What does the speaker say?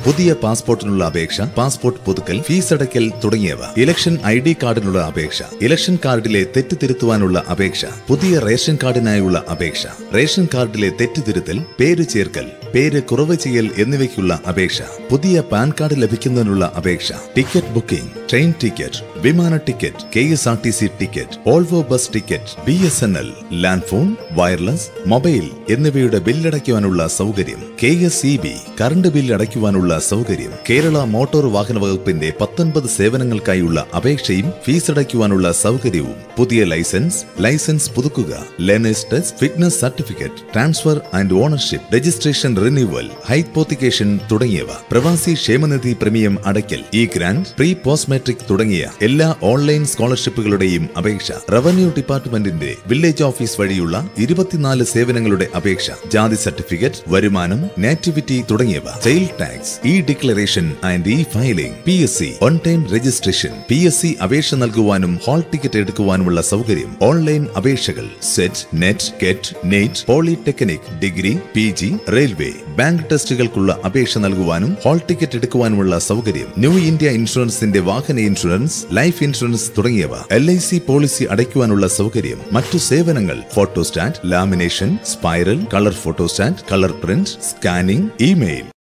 പുതിയ പാസ്പോർട്ടിനുള്ള അപേക്ഷ, പാസ്പോർട്ട് പുതുക്കൽ, ഫീസ് അടയ്ക്കൽ തുടങ്ങിയവ. ഇലക്ഷൻ ID കാർഡിനുള്ള അപേക്ഷ, ഇലക്ഷൻ കാർഡിലെ തെറ്റ് തിരുത്തുവാനുള്ള അപേക്ഷ, പുതിയ റേഷൻ കാർഡിനായുള്ള അപേക്ഷ, റേഷൻ കാർഡിലെ തെറ്റ് തിരുത്തൽ, പേര് ചേർക്കൽ, പേര് കുറവ് ചെയ്യൽ എന്നിവയ്ക്കുള്ള അപേക്ഷ, പുതിയ പാൻ കാർഡ് ലഭിക്കുന്നതിനുള്ള അപേക്ഷ, ടിക്കറ്റ് ബുക്കിംഗ്, ട്രെയിൻ ടിക്കറ്റ്, വിമാന ticket, KSRTC ticket, Volvo bus ticket, BSNL, land phone, wireless, mobile എന്നിവയുടെ ബില്ലടയ്ക്കുവാനുള്ള സൗകര്യം, KSEB കറണ്ട് ബില്ല് അടയ്ക്കുവാനുള്ള സൗകര്യം, കേരള മോട്ടോർ വാഹന വകുപ്പിന്റെ 19 സേവനങ്ങൾക്കായുള്ള അപേക്ഷയും ഫീസ് അടയ്ക്കുവാനുള്ള സൗകര്യവും, പുതിയ ലൈസൻസ് പുതുക്കുക, learners test, fitness certificate, transfer and ownership, registration renewal, hypothecation തുടങ്ങിയവ, പ്രവാസി ക്ഷേമനിധി പ്രീമിയം അടയ്ക്കൽ, ഗ്രാന്റ്, പ്രീ പോസ്റ്റ് മെട്രിക് തുടങ്ങിയ എല്ലാ ഓൺലൈൻ സ്കോളർഷിപ്പുകളുടെയും അപേക്ഷ, റവന്യൂ ഡിപ്പാർട്ട്മെന്റിന്റെ വില്ലേജ് ഓഫീസ് വഴിയുള്ള 24 സേവനങ്ങളുടെ അപേക്ഷ, ജാതി സർട്ടിഫിക്കറ്റ്, വരുമാനം, നാറ്റിവിറ്റി തുടങ്ങിയവ, sale tax, declaration and filing, PSC on time registration, PSC അപേക്ഷ നൽകുവാനും ഹാൾ ടിക്കറ്റ് എടുക്കുവാനുമുള്ള സൗകര്യം, ഓൺലൈൻ അപേക്ഷകൾ, SET, NET, KET, NEET, polytechnic, degree, PG, railway, bank ടെസ്റ്റുകൾക്കുള്ള അപേക്ഷ നൽകുവാനും ഹാൾ ടിക്കറ്റ് എടുക്കുവാനുമുള്ള സൗകര്യം, ന്യൂ ഇന്ത്യ ഇൻഷുറൻസിന്റെ വാഹന ഇൻഷുറൻസ്, ലൈഫ് ഇൻഷുറൻസ് തുടങ്ങിയവ, LIC പോളിസി അടയ്ക്കുവാനുള്ള സൗകര്യം, മറ്റു സേവനങ്ങൾ, photostat, lamination, spiral, colour photostat, colour print, scanning, email.